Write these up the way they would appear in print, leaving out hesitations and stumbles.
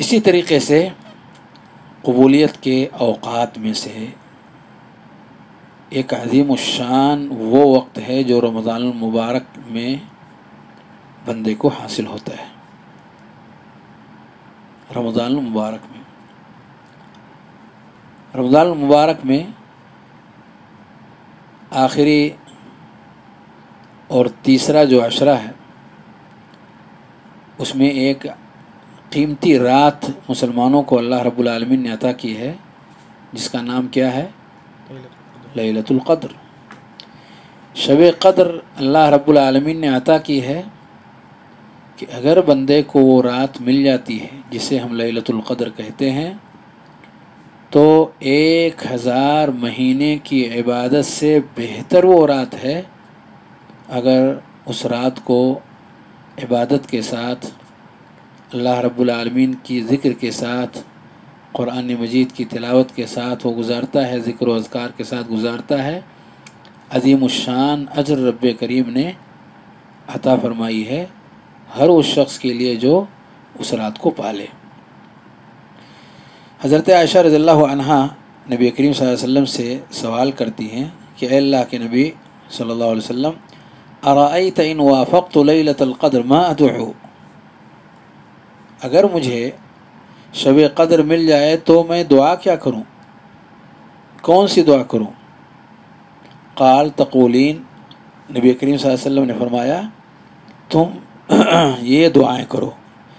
اسی طریقے سے قبولیت کے اوقات میں سے ایک عظیم الشان وہ وقت ہے جو رمضان المبارک میں بندے کو حاصل ہوتا ہے۔ رمضان المبارک میں آخری اور تیسرا جو عشرہ ہے اس میں ایک قیمتی رات مسلمانوں کو اللہ رب العالمین نے عطا کی ہے، جس کا نام کیا ہے؟ لیلۃ القدر۔ شب قدر اللہ رب العالمین نے عطا کی ہے کہ اگر بندے کو وہ رات مل جاتی ہے جسے ہم لیلۃ القدر کہتے ہیں، تو 1000 مہینے کی عبادت سے بہتر وہ رات ہے۔ اگر اس رات کو عبادت کے ساتھ، اللہ رب العالمین کی ذکر کے ساتھ، قرآن مجید کی تلاوت کے ساتھ وہ گزارتا ہے، ذکر و اذکار کے ساتھ گزارتا ہے، عظیم الشان اجر رب کریم نے عطا فرمائی ہے ہر اس شخص کے لیے جو اس رات کو پالے۔ حضرت عائشہ رضی اللہ عنہا نبی کریم صلی اللہ علیہ وسلم سے سوال کرتی ہیں کہ اے اللہ کے نبی صلی اللہ علیہ وسلم، ارأیت ان وافقت لیلۃ القدر ما ادعو، اگر مجھے شب قدر مل جائے تو میں دعا کیا کروں، کون سی دعا کروں؟ قال تقولین، نبی کریم صلی اللہ علیہ وسلم نے فرمایا تم یہ دعائیں کرو،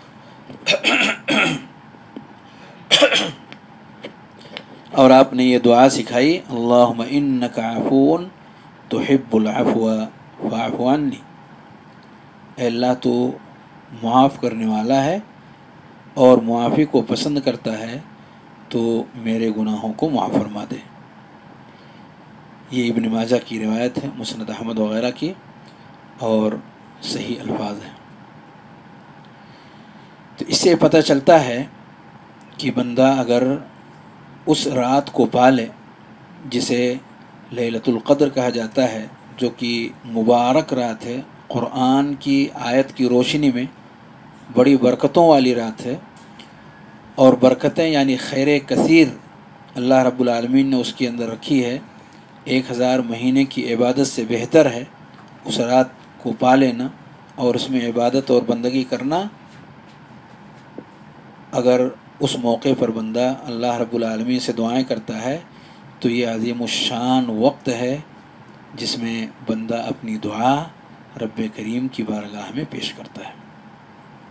اور آپ نے یہ دعا سکھائی، اللہم انک عفو تحب العفو فاعف عنی، اے اللہ تو معاف کرنے والا ہے اور معافی کو پسند کرتا ہے، تو میرے گناہوں کو معاف فرما دے۔ یہ ابن ماجہ کی روایت ہے، مسند احمد وغیرہ کی، اور صحیح الفاظ ہیں۔ تو اس سے پتہ چلتا ہے کہ بندہ اگر اس رات کو پالے جسے لیلۃ القدر کہا جاتا ہے، جو کہ مبارک رات ہے، قرآن کی آیت کی روشنی میں بڑی برکتوں والی رات ہے، اور برکتیں یعنی خیر کثیر اللہ رب العالمین نے اس کے اندر رکھی ہے، 1000 مہینے کی عبادت سے بہتر ہے اس رات کو پا لینا اور اس میں عبادت اور بندگی کرنا۔ اگر اس موقع پر بندہ اللہ رب العالمین سے دعائیں کرتا ہے تو یہ عظیم الشان وقت ہے جس میں بندہ اپنی دعا رب کریم کی بارگاہ میں پیش کرتا ہے۔